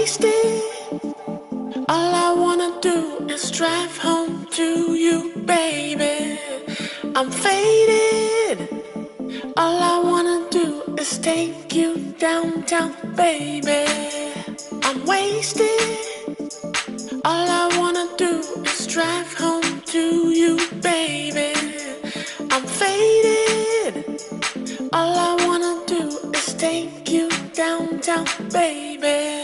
wasted. All I wanna do is drive home to you, baby. I'm faded. All I wanna do is take you downtown, baby. I'm wasted. All I wanna do is drive home to you, baby. I'm faded. All I wanna do is take you downtown, baby.